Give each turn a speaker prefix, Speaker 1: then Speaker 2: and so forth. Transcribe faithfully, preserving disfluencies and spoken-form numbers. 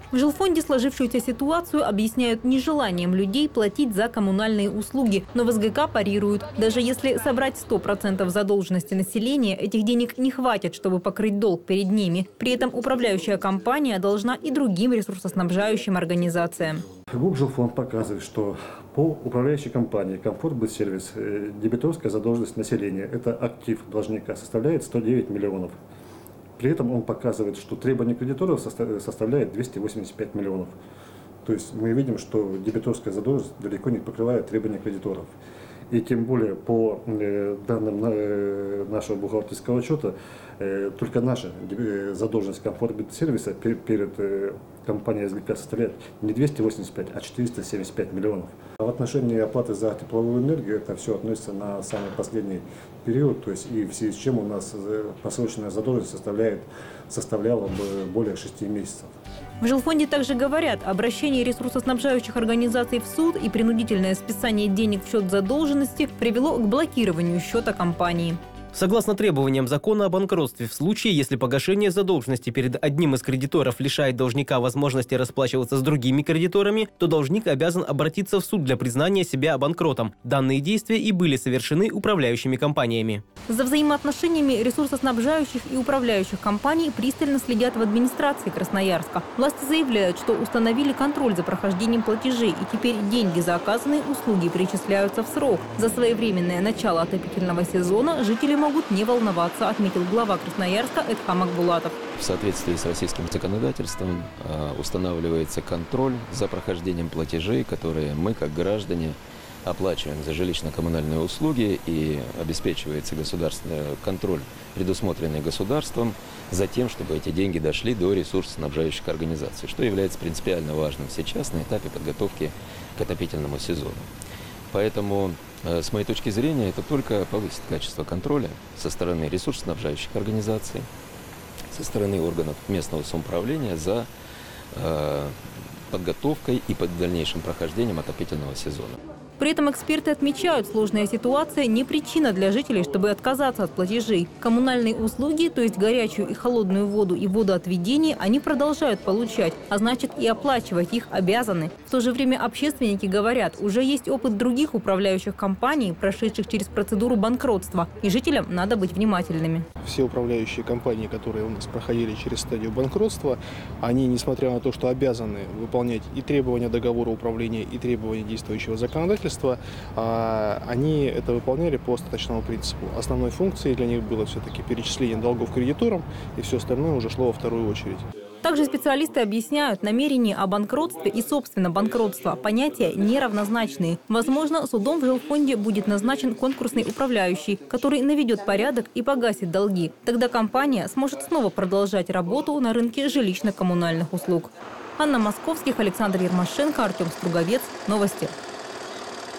Speaker 1: В жилфонде сложившуюся ситуацию объясняют нежеланием людей платить за коммунальные услуги. Но в СГК парируют. Даже если собрать сто процентов задолженности населения, этих денег не хватит, чтобы покрыть долг перед ними. При этом управляющая компания должна и другим ресурсоснабжающим организациям.
Speaker 2: ГУП-жилфонд показывает, что по управляющей компании «Комфорт-Быт-сервис» дебиторская задолженность населения, это актив должника, составляет сто девять миллионов. При этом он показывает, что требования кредиторов составляет двести восемьдесят пять миллионов. То есть мы видим, что дебиторская задолженность далеко не покрывает требования кредиторов. И тем более по данным нашего бухгалтерского учета, только наша задолженность «Комфорт-Быт-сервиса» перед компанией СГК составляет не двести восемьдесят пять, а четыреста семьдесят пять миллионов. А в отношении оплаты за тепловую энергию это все относится на самый последний период, то есть и в связи с чем у нас просроченная задолженность составляет, составляла бы более шести месяцев.
Speaker 1: В жилфонде также говорят, обращение ресурсоснабжающих организаций в суд и принудительное списание денег в счет задолженности привело к блокированию счета компании.
Speaker 3: Согласно требованиям закона о банкротстве, в случае, если погашение задолженности перед одним из кредиторов лишает должника возможности расплачиваться с другими кредиторами, то должник обязан обратиться в суд для признания себя банкротом. Данные действия и были совершены управляющими компаниями.
Speaker 1: За взаимоотношениями ресурсоснабжающих и управляющих компаний пристально следят в администрации Красноярска. Власти заявляют, что установили контроль за прохождением платежей, и теперь деньги за оказанные услуги перечисляются в срок. За своевременное начало отопительного сезона жители могут не волноваться, отметил глава Красноярска Эдхам Акбулатов.
Speaker 4: В соответствии с российским законодательством устанавливается контроль за прохождением платежей, которые мы, как граждане, оплачиваем за жилищно-коммунальные услуги, и обеспечивается государственный контроль, предусмотренный государством, за тем, чтобы эти деньги дошли до ресурсоснабжающих организаций, что является принципиально важным сейчас на этапе подготовки к отопительному сезону. Поэтому, с моей точки зрения, это только повысит качество контроля со стороны ресурсоснабжающих организаций, со стороны органов местного самоуправления за э, подготовкой и под дальнейшим прохождением отопительного сезона.
Speaker 1: При этом эксперты отмечают, сложная ситуация не причина для жителей, чтобы отказаться от платежей. Коммунальные услуги, то есть горячую и холодную воду и водоотведение, они продолжают получать, а значит и оплачивать их обязаны. В то же время общественники говорят, уже есть опыт других управляющих компаний, прошедших через процедуру банкротства, и жителям надо быть внимательными.
Speaker 5: Все управляющие компании, которые у нас проходили через стадию банкротства, они, несмотря на то, что обязаны выполнять и требования договора управления, и требования действующего законодательства, они это выполняли по остаточному принципу. Основной функцией для них было все-таки перечисление долгов кредиторам, и все остальное уже шло во вторую очередь.
Speaker 1: Также специалисты объясняют, намерение о банкротстве и, собственно, банкротство – понятия неравнозначные. Возможно, судом в жилфонде будет назначен конкурсный управляющий, который наведет порядок и погасит долги. Тогда компания сможет снова продолжать работу на рынке жилищно-коммунальных услуг. Анна Московских, Александр Ермашенко, Артем Струговец. Новости.